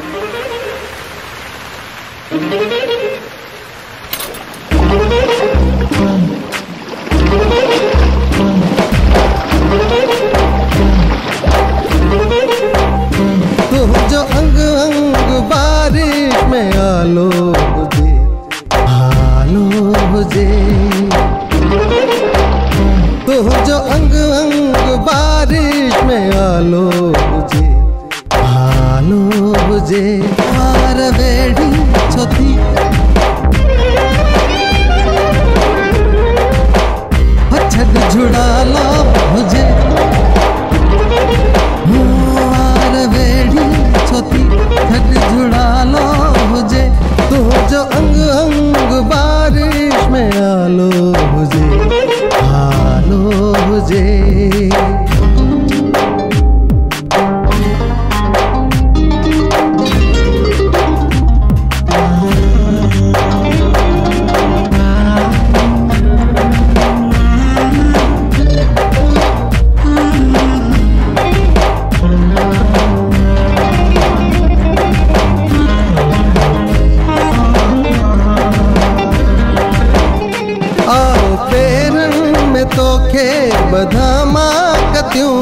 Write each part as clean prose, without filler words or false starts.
जो अंग अंग बारिश में आलो मुझे, आलो मुझे। तू जो अंग अंग बारिश में आलो मुझे, आलो मुझे। मार बेड़ी छोटी छद झुड़ा लो मुझे, मार बेड़ी छोटी छद झुड़ा लो मुझे। तू जो अंग अंग बारिश में आलो मुझे, आलो मुझे। तोखे बधामा कत्यूं,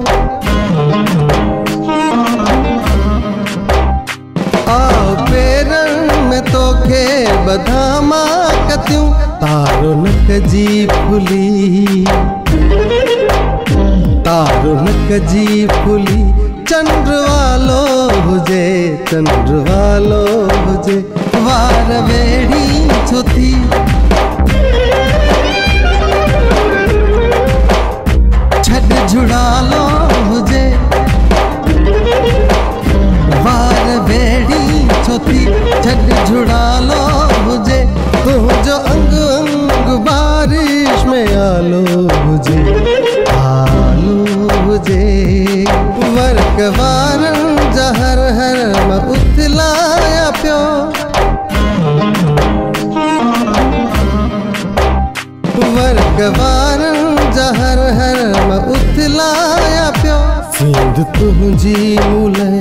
आओ पेरन में तोखे बधामा कत्यूं। तारो नक जी फुली, तारो नक जी फुली। चंद्र वालो हुजे, चंद्र वालो हुजे। वार वेड़ी छोती झुड़ा लो मुझे, वार बेड़ी छोटी छद झुड़ा लो मुझे। तू जो अंग अंग बारिश में आलो मुझे, आलो मुझे। वर्क वारन जहर हर में उतलाया प्यो, वर्क वारन जहर हर में उतलाया प्यो। सींध तुझी मुले,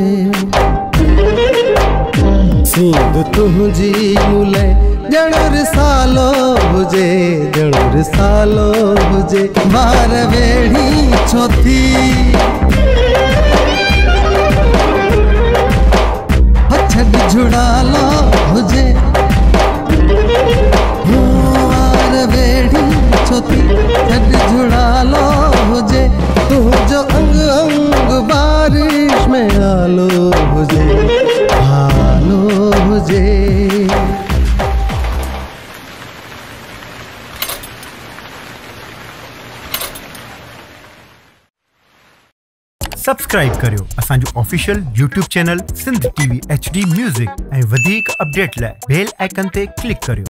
सींध तुझी मुले। जणुर सालो हुजे, जणुर सालो हुजे। बार वेड़ी छोती छद झुड़ा लो हुजे, बार वेड़ी छोती छद झुड़ा लो मुझे। तू जो अंग अंग बारिश में आलो मुझे, आलो मुझे। सब्सक्राइब करियो असांजो official YouTube channel Sindh TV HD music ऐं वधीक अपडेट लाइ बेल आइकन ते क्लिक करियो।